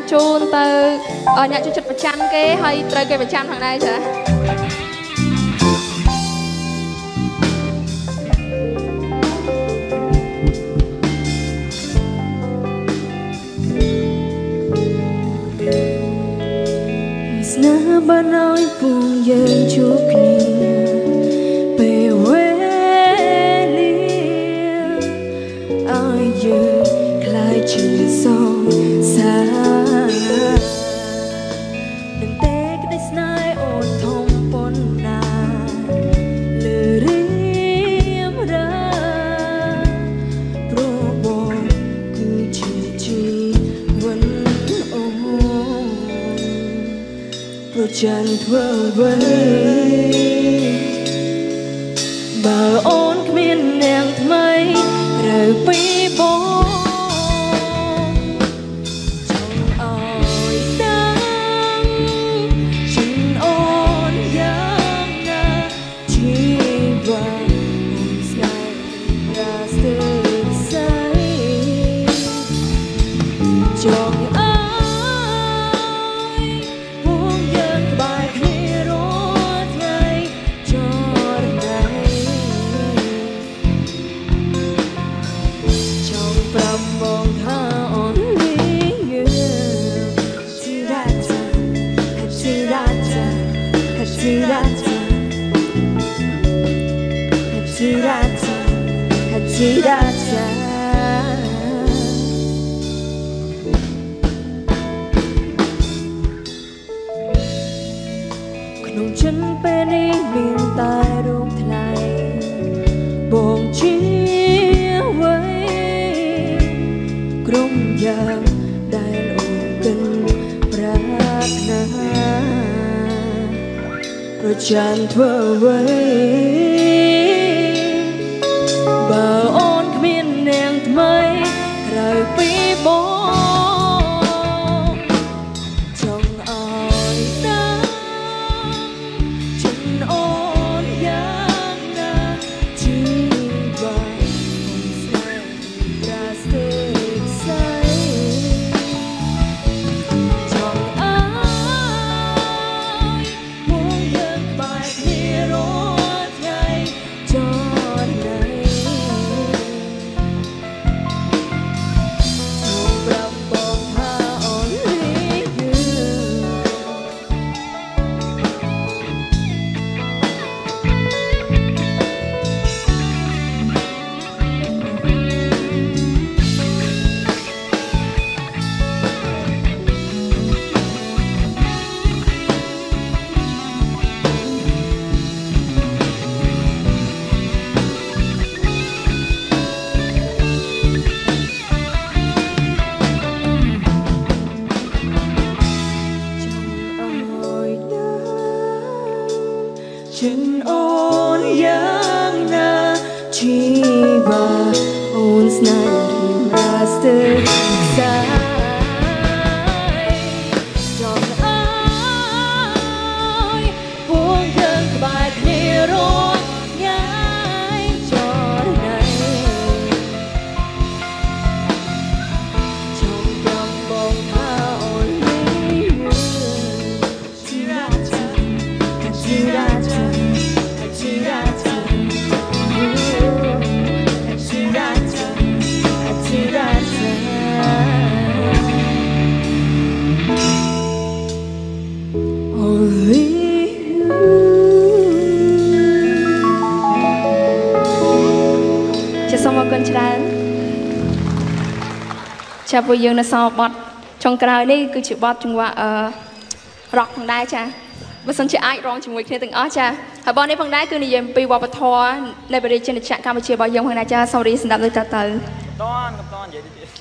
chôn từ nhà chôn chật chăn cái hay trời cái chăn thằng này chứ Nỡ ban nói buồn dân chút kia về quê lia ai giờ lại chỉ sông xa đừng té cái snai ôn thông pon na lừa riêng ra pro bò cứ chỉ vẫn ôm pro chân thơ với bà ôn miền nàng mây rồi bay bó trong ỏi đắng chân ôn giang na chỉ vàng say ra sương say trongក្នុងចិនពេលនេះមានតែរូបថ្លៃបងជាអ្វីក្រុមយ៉ាងដែលអូនកិនប្រាថ្នាប្រចាំធ្វើអ្វីបើអូនគ្មាននាងថ្មីក្រៅពីបងចង់ឲ្យដល់ចិនអូនយ៉ាងណាជីវ៉ាស្នេហ៍ប្រាស្ទើស្អីចង់ឲ្យពួកយើងក្បែរគ្នារាល់ថ្ងៃចរណៃចិនអូនយ៉ាងណាជីវ៉ាអូនស្នេហ៍រាស្ទើសាយចង់ឲ្យពួកយើងក្បែរគ្នារាល់ថ្ងៃចរណៃចង់ចង់បងថាអូននេះជីរ៉ាចាជីរ៉ាចាសូមអរគុណច្រើនចាប់ពួកយើងនៅសល់បទចុងក្រោយនេះគឺជាបទចង្វាក់រ៉ុកផងដែរចាបើសិនជាអាចរងជាមួយគ្នាទាំងអស់ចាហើយបទនេះផងដែរគឺនិយាយអំពីវប្បធម៌នៃប្រជាជនកម្ពុជារបស់យើងផងដែរចាសូមរីស្ដាប់ដូចតទៅតន់និយាយទៅ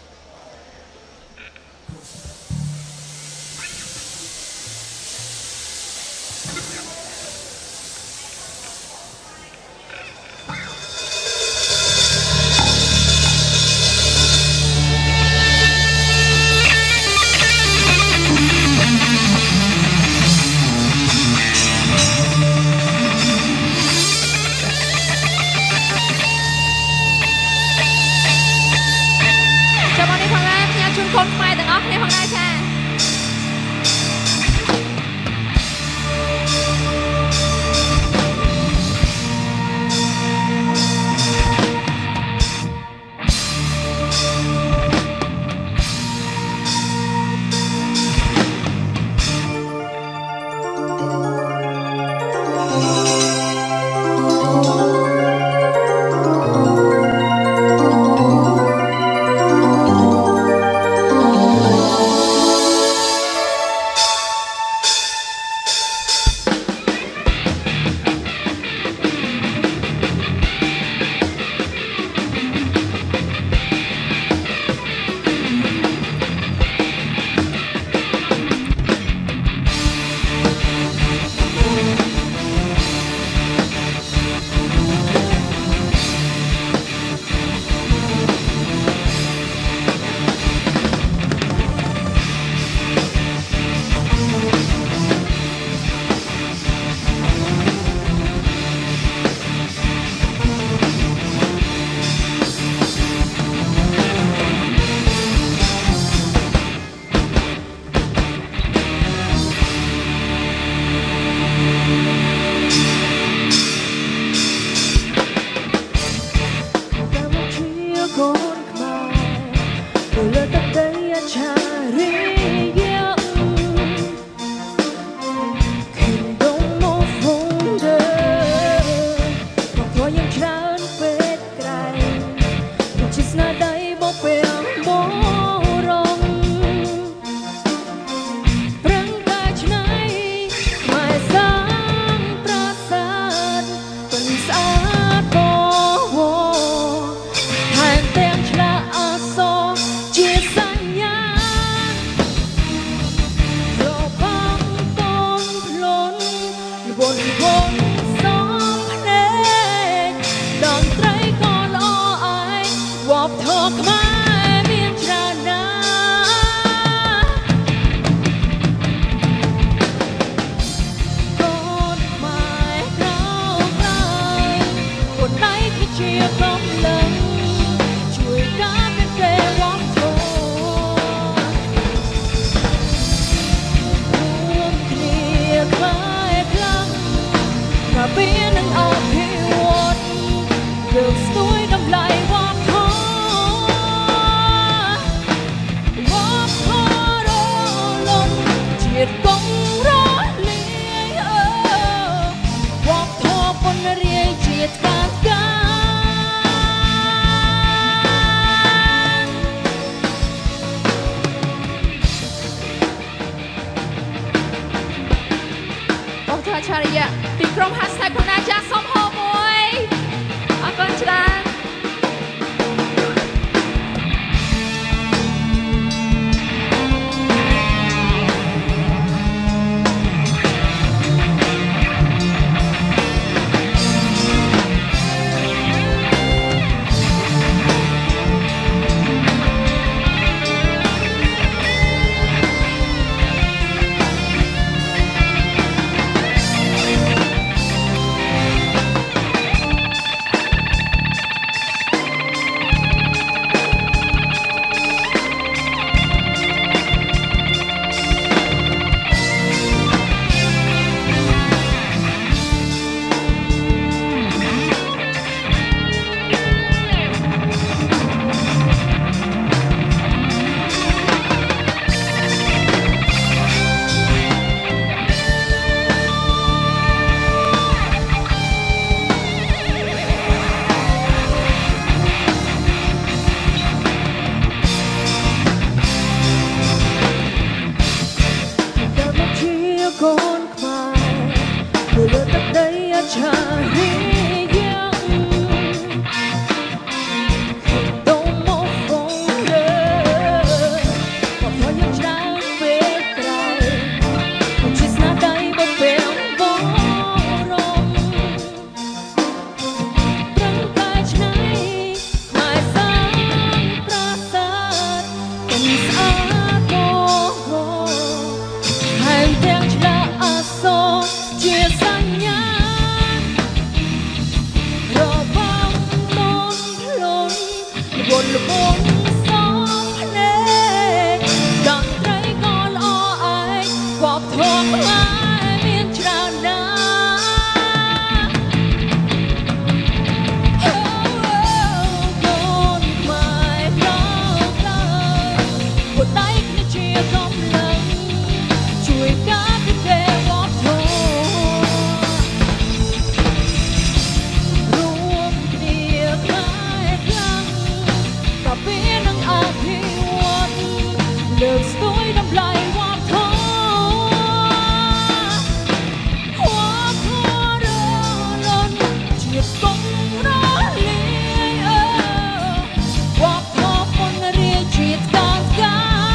ជាតិកងរលាយវប្បធម៌ពនរាយជាថ្កាថ្កាបងថាឆារិយៈពីក្រុម Hastage ផងណាចាស់សុំហៅមួយអរគុណច្រើនកូនខ្មែរលើទឹកដីអាចារ្យយ៉ាងដងមកបងលើមកធ្វើយ៉ាងច្រើនពេលក្រោយជាស្នាដៃបបេងបងរំប្រឹងតែឆ្នៃខ្មែរសានប្រាសាទទាំងស្អាតបងហើយទាំងឆ្លាតជាសញ្ញារបស់តូនខ្លួនវល់វល់សំភ្នែកតន្ត្រីក៏ល្អឯងវប្បធម៌ខ្មែរមានច្រើនណាស់កូនខ្មែរប្រកបពុទ្ធដៃគ្នាជាកម្លាំងជួយការពារវប្បធម៌លើកស្ទួយតម្លៃវប្បធម៌វប្បធម៌រលន់ជាតិកងរលាយវប្បធម៌ពនរាយជាថ្កាថ្កា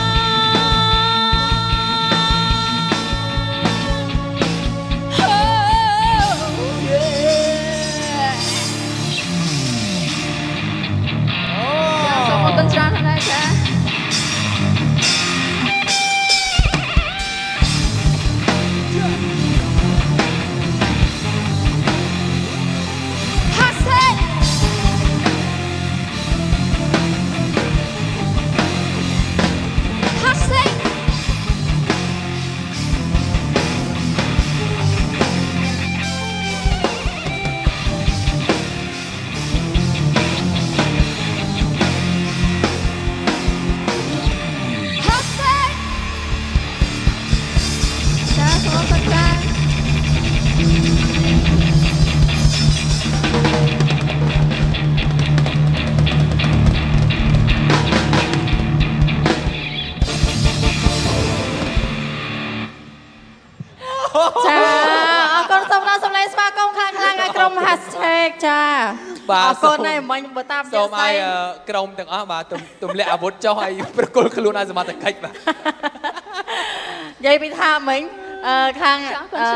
សូមអរគុណច្រើនណាស់ចាចាអរគុណសូមដល់សម្លេងស្វាគមន៍ខ្លាំងៗឲ្យក្រុម Hastage ចាអរគុណហើយមិញបើតាមសូមឲ្យក្រុមទាំងអស់បាទទម្លាក់អាវុធចុះឲ្យប្រគល់ខ្លួនឲ្យសមត្ថកិច្ចបាទនិយាយពីថាមិញខាង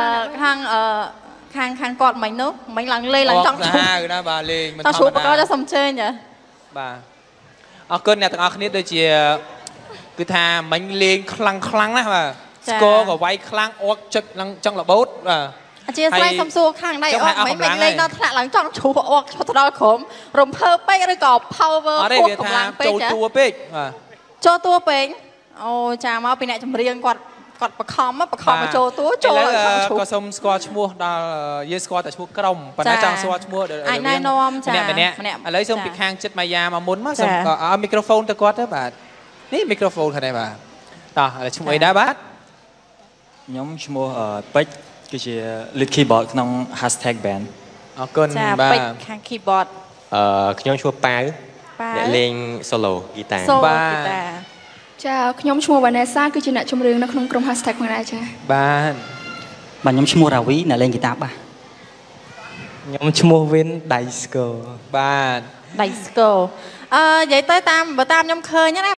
គាត់មិញនោះមិញឡើងលេងឡើងចង់ឈប់ណាបាទលេងមិនធម្មតាតោះជួបបកទៅសុំជើញចាបាទអរគុណអ្នកទាំងអស់គ្នាដូចជាគឺថាមិញលេងខ្លាំងណាស់បាទស្គរក៏វាយខ្លាំងអត់ចុចឡើងចង់របូតបាទអធិស្ឋានសំសួរខាងដៃអត់មិនលេងដល់ថ្នាក់ឡើងចង់ជ្រុះអត់ឈប់ទៅដល់ក្រុមរំភើបពេកឬក៏ power ពោះកម្លាំងពេកចូលតួពេកបាទចូលតួពេកអូចាមកពីអ្នកចម្រៀងគាត់បខំមកចូលតួចូលឲ្យចង់ជ្រុះក៏សុំស្គាល់ឈ្មោះដល់យើងស្គាល់តែឈ្មោះក្រុមប៉ុន្តែចង់ស្គាល់ឈ្មោះអាចណែនាំចាម្នាក់ឥឡូវសុំពីខាងចិត្តម៉ាយ៉ាមកមុនមកសុំឲ្យមីក្រូហ្វូនទៅគាត់ទៅបាទនេះមីក្រូហ្វូនខាងនេះបាទតោះឥឡូវឈ្មោះអីដែរបាទ nhóm mua Peck cái gì lead keyboard trong hashtag band អរគុណចាបាទពេជ្រខាង keyboard ខ្ញុំឈ្មោះប៉ៅប៉ៅអ្នកលេង solo guitar សូបាទហ្គីតាចាខ្ញុំឈ្មោះវ៉ាណេសាគឺជាអ្នកចម្រៀងនៅក្នុងក្រុម hashtag ផងដែរចាបាទបាទខ្ញុំឈ្មោះរាវីអ្នកលេងហ្គីតាបាសខ្ញុំឈ្មោះវិនដៃស្គរបាទដៃស្គរនិយាយទៅតាមបើតាមខ្ញុំឃើញណា